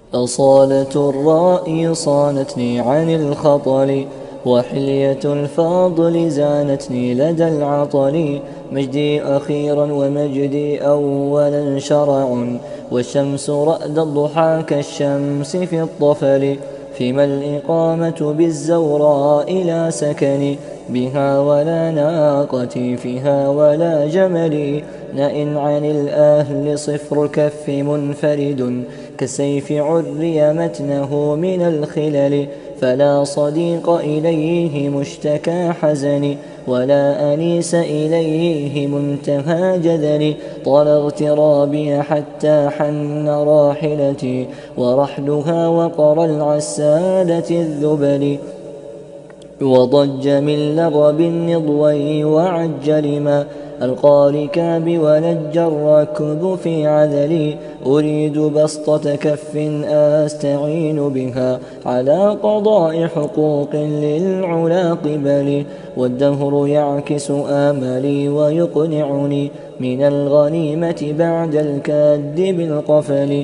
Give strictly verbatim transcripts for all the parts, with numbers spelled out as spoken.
أصالة الرأي صانتني عن الخطل، وحلية الفضل زانتني لدى العطل. مجدي أخيرا ومجدي أولا شرع، والشمس رأد الضحى كالشمس في الطفل. فيما الإقامة بالزوراء لا سكني، بها ولا ناقتي فيها ولا جملي. نئن عن الأهل صفر الكف منفرد، كالسيف عري متنه من الخلل. فلا صديق إليه مشتكى حزني، ولا أنيس إليه منتهى جذلي. طال اغترابي حتى حن راحلتي، ورحلها وقر العسالة الذبل. وضج من لغب النضوي وعج لما ألقى ركاب ولج الركب في عذلي. أريد بسطة كف أستعين بها على قضاء حقوق للعلا قبلي. والدهر يعكس آملي ويقنعني من الغنيمة بعد الكد بالقفل.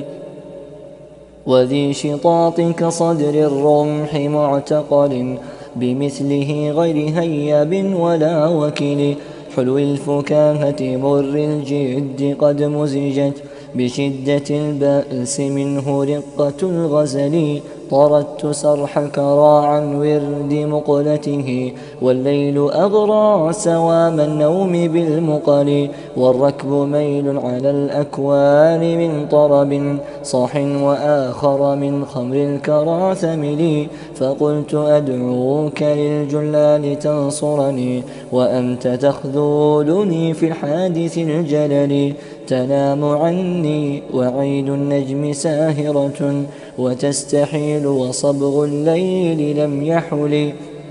وذي شطاط كصدر الرمح معتقل، بمثله غير هيب ولا وكيل. حلو الفكاهة مر الجد قد مزجت، بشدة البأس منه رقة الغزل. طردت سرح الكرى عن ورد مقلته، والليل أغرى سوام النوم بالمقل. والركب ميل على الأكوان من طرب صاح، وآخر من خمر الكرى ثمل. فقلت أدعوك للجلال تنصرني، وأنت تخذلني في الحادث الجلل. تنام عني وعين النجم ساهرة، وتستحيل وصبغ الليل لم يحل.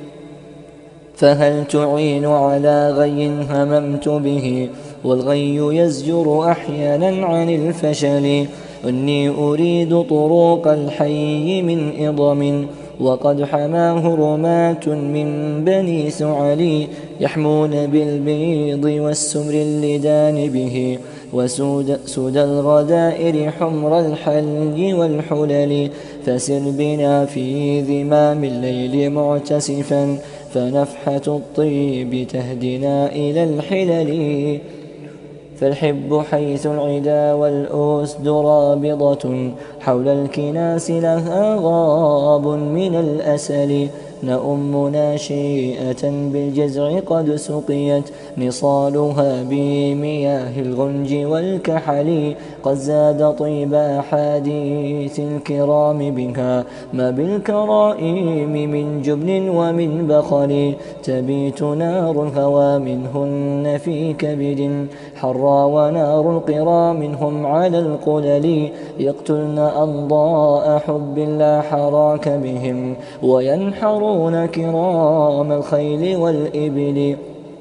فهل تعين على غي هممت به، والغي يزجر أحيانا عن الفشل. إني أريد طرق الحي من إضم، وقد حماه رماة من بني ثعلي. يحمون بالبيض والسمر اللدان به، وسود سود الغدائر حمر الحلي والحلل. فسر بنا في ذمام الليل معتسفا، فنفحة الطيب تهدنا إلى الحلل. فالحب حيث العدا والأسد رابضة، حول الكناس لها غاب من الأسل. نؤم ناشئة بالجزع قد سقيت، نصالها بمياه الغنج والكحل. قد زاد طيب أحاديث الكرام بها، ما بالكرائم من جبن ومن بخل. تبيت نار الهوى منهن في كبد حرى، ونار القرى منهم على القلل. يقتلن أنضاء حب لا حراك بهم، وينحرون كرام الخيل والإبل.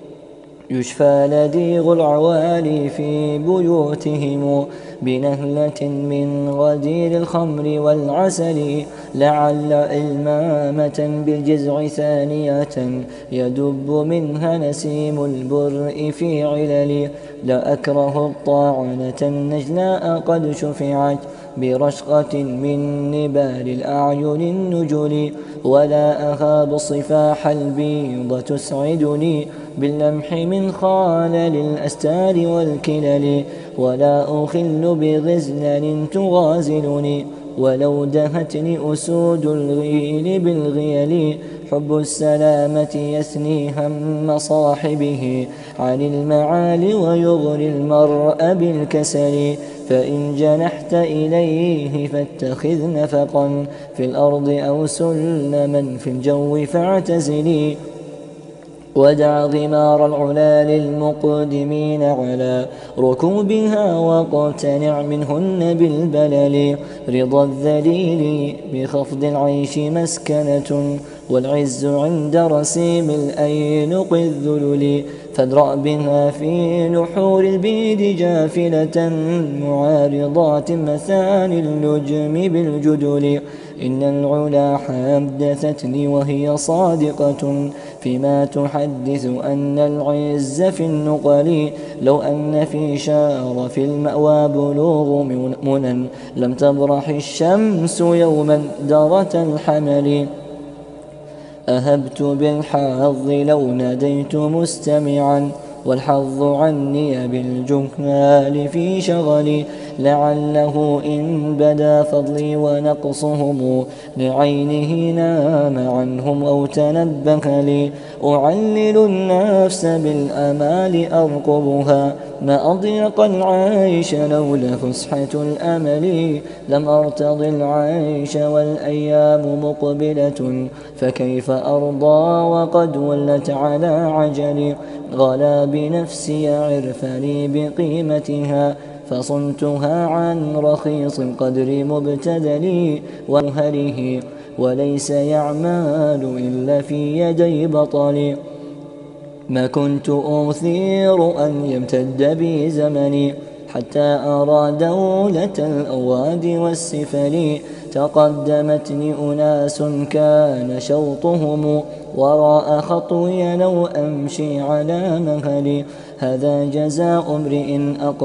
يشفى لديغ العوالي في بيوتهم، بنهلة من غدير الخمر والعسل. لعل إلمامة بالجزع ثانية، يدب منها نسيم البرء في علل. لا أكره الطاعنة النجلاء قد شفعت، برشقة من نبال الأعين النجل. ولا أهاب صفاح البيض تسعدني، باللمح من خالل الأستار والكلل. ولا أخل بغزلان تغازلني، ولو دهتني أسود الغيل بالغيل. حب السلامة يثني هم صاحبه عن المعالي، ويغري المرء بالكسل. فإن جنحت إليه فاتخذ نفقا في الأرض، أو سلما في الجو فاعتزلي. ودع غمار العلا للمقدمين على ركوبها، واقتنع منهن بالبلل. رضا الذليل بخفض العيش مسكنة، والعز عند رسيم الأينق الذلل. فادرأ بها في نحور البيد جافلة، معارضات مثاني اللجم بالجدل. إن العلا حدثتني وهي صادقة، فيما تحدث أن العز في النقل. لو أن في شرف المأوى بلوغ منى لم تبرح الشمس يوما درة الحمل. أهبت بالحظ لو ناديت مستمعا والحظ عني بالجهال في شغلي. لعله إن بدا فضلي ونقصهم لعينه نام عنهم أو تنبه لي. أعلل النفس بالأمال أرقبها ما أضيق العيش لولا فسحة الأمل. لم أرتض العيش والأيام مقبلة فكيف أرضى وقد ولت على عجلي. غلا بنفسي عرفني بقيمتها فصنتها عن رخيص القدر مبتدلي ومهله وليس يعمل إلا في يدي بطلي. ما كنت أثير أن يمتد بي زمني حتى أرى دولة الأواد والسفل. تقدمتني أناس كان شوطهم وراء خطوي لو أمشي على مهلي. هذا جزاء امرئ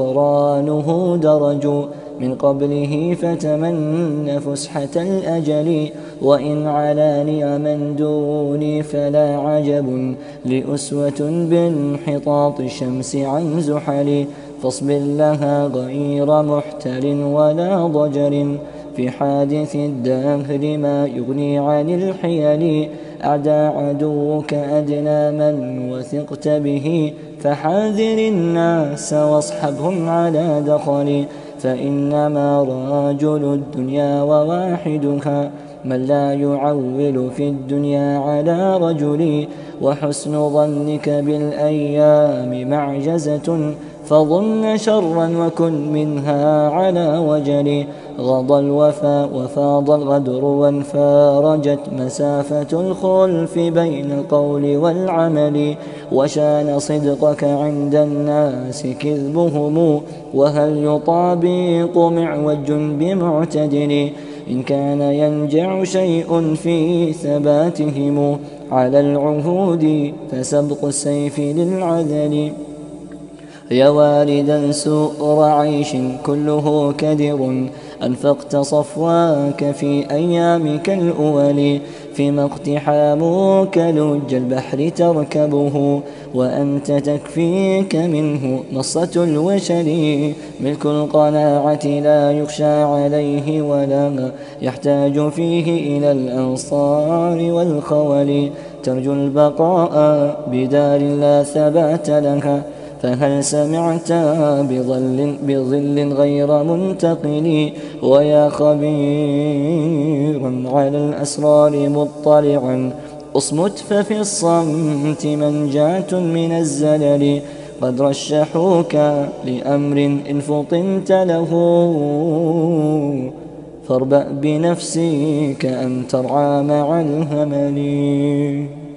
أقرانه درجوا من قبله فتمنى فسحة الأجل. وإن علاني من دوني فلا عجب لأسوة بانحطاط الشمس عن زحل. فاصبر لها غير محتل ولا ضجر في حادث الدهر ما يغني عن الحيل. أعدى عدوك أدنى من وثقت به فحاذر الناس واصحبهم على دخل. فإنما راجل الدنيا وواحدها من لا يعول في الدنيا على رجل. وحسن ظنك بالأيام معجزة فظن شرا وكن منها على وجل. غضى الوفاء وفاض الغدر وانفارجت مسافة الخلف بين القول والعمل. وشان صدقك عند الناس كذبهم وهل يطابق معوج بمعتدل. إن كان ينجع شيء في ثباتهم على العهود فسبق السيف للعذل. يا والدا سؤر عيش كله كدر أنفقت صفواك في أيامك الأول. فيما اقتحامك لج البحر تركبه وأنت تكفيك منه مصة الوشل. ملك القناعة لا يخشى عليه ولا يحتاج فيه إلى الأنصار والخول. ترجو البقاء بدار لا ثبات لها فهل سمعت بظل, بظل غير منتقل. ويا خبيرا على الأسرار مطلعا اصمت ففي الصمت منجاة من الزلل. قد رشحوك لأمر إن فطنت له فاربأ بنفسك أن ترعى مع الهمل.